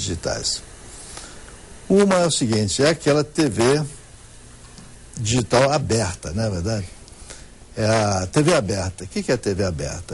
digitais. Uma é o seguinte, é aquela TV digital aberta, não é verdade? É a TV aberta. O que é a TV aberta?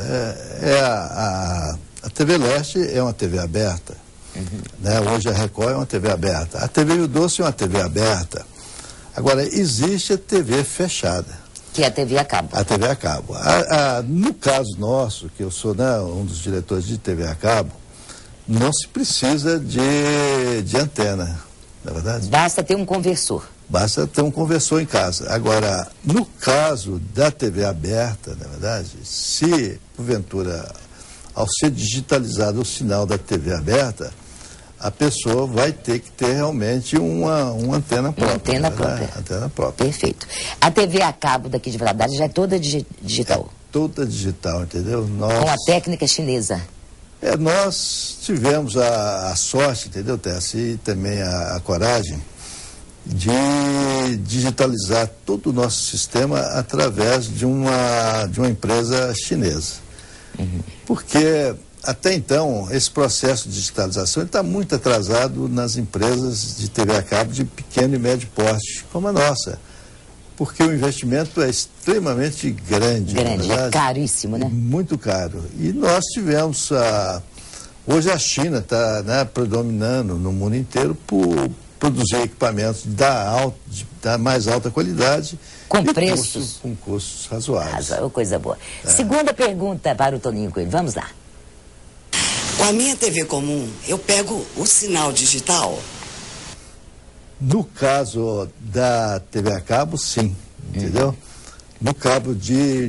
A TV Leste é uma TV aberta. Né? Hoje a Record é uma TV aberta. A TV Rio Doce é uma TV aberta. Agora, existe a TV fechada. Que é a TV a cabo. A TV a cabo. No caso nosso, que eu sou, né, um dos diretores de TV a cabo, não se precisa de antena, não é verdade? Basta ter um conversor. Basta ter um conversor em casa. Agora, no caso da TV aberta, na verdade, se, porventura, ao ser digitalizado o sinal da TV aberta, a pessoa vai ter que ter realmente uma antena própria. Uma antena própria. Antena própria. Perfeito. A TV a cabo daqui de Valadares já é toda digital? É toda digital, entendeu? Com a técnica chinesa? Nós tivemos a sorte, entendeu, Tessa, e também a coragem de digitalizar todo o nosso sistema através de uma empresa chinesa. Porque, até então, esse processo de digitalização está muito atrasado nas empresas de TV a cabo de pequeno e médio porte, como a nossa. Porque o investimento é extremamente grande. Grande, é caríssimo, né? Muito caro. E nós tivemos hoje a China está, né, predominando no mundo inteiro por produzir equipamentos da mais alta qualidade. Com preços. Com custos razoáveis. Coisa boa. Segunda pergunta para o Toninho Coelho. Vamos lá. Com a minha TV comum, eu pego o sinal digital? No caso da TV a cabo, sim. Entendeu? No cabo de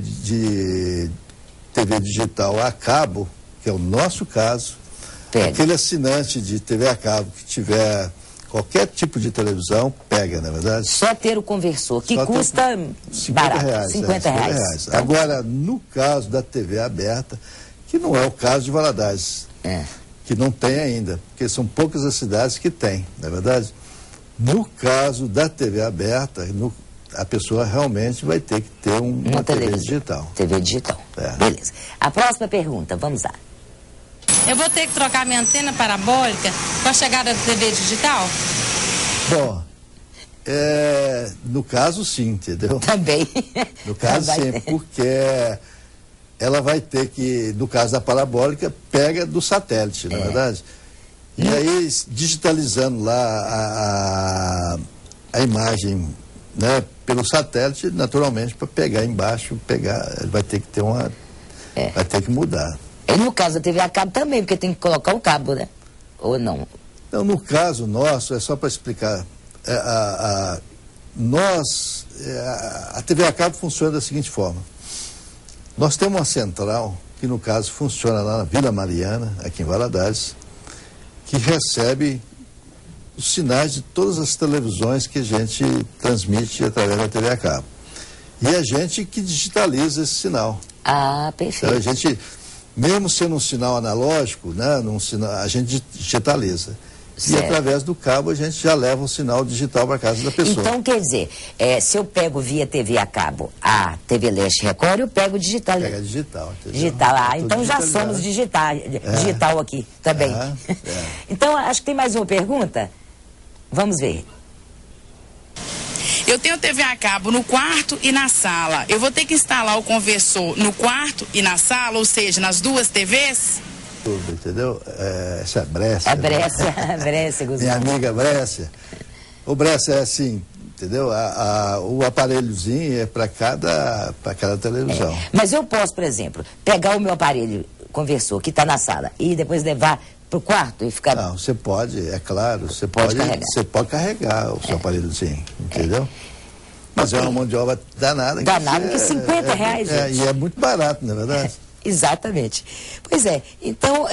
TV digital a cabo, que é o nosso caso, aquele assinante de TV a cabo que tiver qualquer tipo de televisão, pega, na verdade. Só ter o conversor, que custa barato, 50 reais. Agora, no caso da TV aberta, que não é o caso de Valadares, que não tem ainda, porque são poucas as cidades que têm, na verdade. No caso da TV aberta, a pessoa realmente vai ter que ter uma TV digital. TV digital. Beleza. A próxima pergunta, vamos lá. Eu vou ter que trocar minha antena parabólica com a chegada da TV digital? Bom, no caso sim, entendeu? Também. No caso sim, porque ela vai ter que, no caso da parabólica, pega do satélite, na verdade. E aí, digitalizando lá a imagem, né, pelo satélite, naturalmente, para pegar embaixo, vai ter que ter vai ter que mudar. E no caso da TV a cabo também, porque tem que colocar o cabo, né? Ou não? Então, no caso nosso, é só para explicar, a TV a cabo funciona da seguinte forma. Nós temos uma central, que no caso funciona lá na Vila Mariana, aqui em Valadares, que recebe os sinais de todas as televisões que a gente transmite através da TV a cabo. E a gente que digitaliza esse sinal. Ah, perfeito. Então, a gente, mesmo sendo um sinal analógico, né, a gente digitaliza. Certo. E através do cabo a gente já leva o sinal digital para casa da pessoa. Então, quer dizer, se eu pego via TV a cabo a TV Leste Record, eu pego digital. Pega digital, entendeu? Digital, então já somos digital aqui também. Então, acho que tem mais uma pergunta. Vamos ver. Eu tenho TV a cabo no quarto e na sala. Eu vou ter que instalar o conversor no quarto e na sala, ou seja, nas duas TVs? Tudo, entendeu? Essa é a Brécia. A Brécia, né? A Brécia, Gustavo. Minha amiga Brécia. O Brécia é assim, entendeu? O aparelhozinho é para cada televisão. Mas eu posso, por exemplo, pegar o meu aparelho conversor que está na sala e depois levar para o quarto e ficar... Não, você pode, é claro, você pode carregar o seu aparelhozinho, entendeu? Mas é uma mão de obra danada. Danada, que 50 reais, gente. E é muito barato, não é verdade? Exatamente. Pois é, então,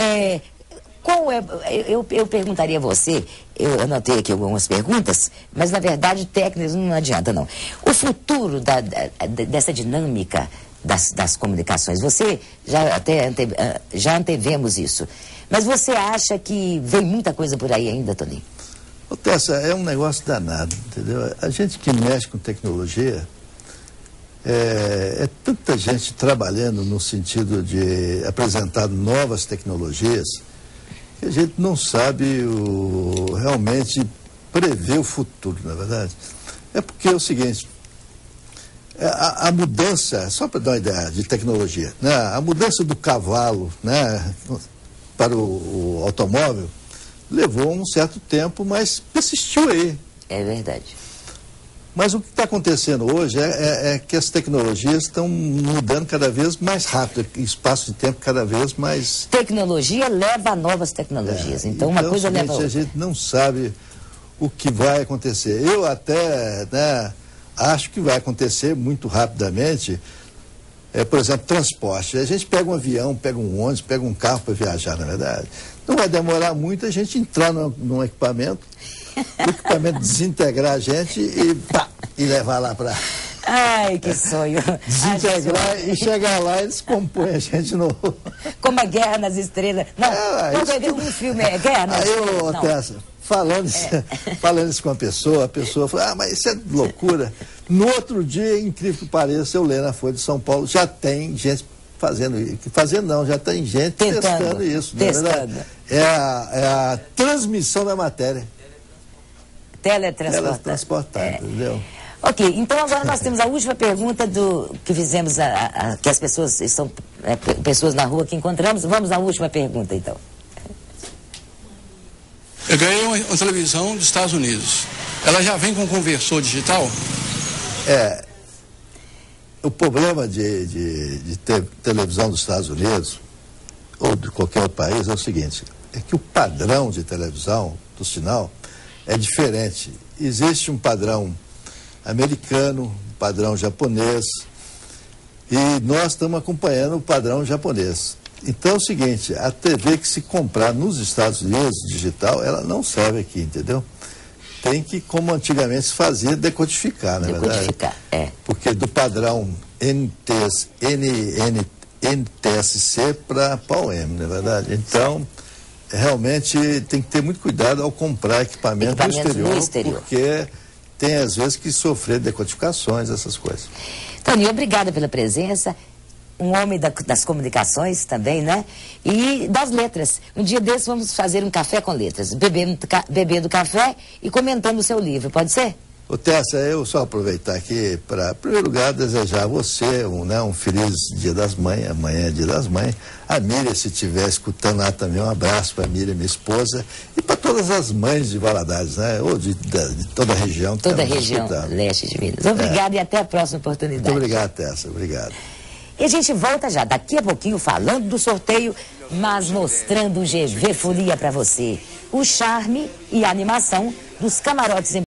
eu perguntaria a você, eu anotei aqui algumas perguntas, mas na verdade técnicas não adianta não. O futuro dessa dinâmica das comunicações, você já antevemos isso, mas você acha que vem muita coisa por aí ainda, Toninho? Ô Tessa, é um negócio danado, entendeu? A gente que mexe com tecnologia, é tanta gente trabalhando no sentido de apresentar novas tecnologias que a gente não sabe realmente prever o futuro, na verdade. É porque é o seguinte, a mudança, só para dar uma ideia de tecnologia, né? A mudança do cavalo, né, para o automóvel levou um certo tempo, mas persistiu aí. É verdade. Mas o que está acontecendo hoje é que as tecnologias estão mudando cada vez mais rápido, espaço de tempo cada vez mais... Tecnologia leva a novas tecnologias, então uma coisa leva a outra. A gente não sabe o que vai acontecer. Eu até, né, acho que vai acontecer muito rapidamente, por exemplo, transporte. A gente pega um avião, pega um ônibus, pega um carro para viajar, na verdade. Não vai demorar muito a gente entrar num equipamento, o equipamento desintegrar a gente e levar lá para... Ai, que sonho. Desintegrar e chegar lá e descompõe a gente de novo. Como a Guerra nas Estrelas. Não, um filme é Guerra nas Estrelas. Tessa, falando isso com a pessoa fala, mas isso é loucura. No outro dia, incrível que pareça, eu leio na Folha de São Paulo, já tem gente fazendo isso. Fazendo não, já tem gente testando isso. Testando. É a transmissão da matéria. Teletransportada, entendeu? Ok, então agora nós temos a última pergunta que fizemos, que as pessoas são pessoas na rua que encontramos. Vamos à última pergunta, então. Eu ganhei uma televisão dos Estados Unidos. Ela já vem com conversor digital? O problema de ter televisão dos Estados Unidos, ou de qualquer outro país, é o seguinte, é que o padrão de televisão, do sinal, é diferente. Existe um padrão americano, um padrão japonês, e nós estamos acompanhando o padrão japonês. Então é o seguinte, a TV que se comprar nos Estados Unidos, digital, ela não serve aqui, entendeu? Tem que, como antigamente se fazia, decodificar, na verdade. Decodificar, Porque do padrão NTSC para PAL-M, na verdade. Então, realmente tem que ter muito cuidado ao comprar equipamento no exterior, porque tem às vezes que sofrer decodificações, essas coisas. Toninho, obrigada pela presença. Um homem das comunicações também, né? E das letras. Um dia desses vamos fazer um café com letras, bebendo café e comentando o seu livro, pode ser? Ô Tessa, eu só aproveitar aqui para, em primeiro lugar, desejar a você um feliz Dia das Mães. Amanhã é Dia das Mães. A Miriam, se estiver escutando lá também, um abraço para a Miriam, minha esposa, e para todas as mães de Valadares, né? Ou de toda a região. Toda a região leste de Minas. Obrigado e até a próxima oportunidade. Muito obrigado, Tessa. Obrigado. E a gente volta já daqui a pouquinho falando do sorteio, mas mostrando o GV Folia para você. O charme e a animação dos camarotes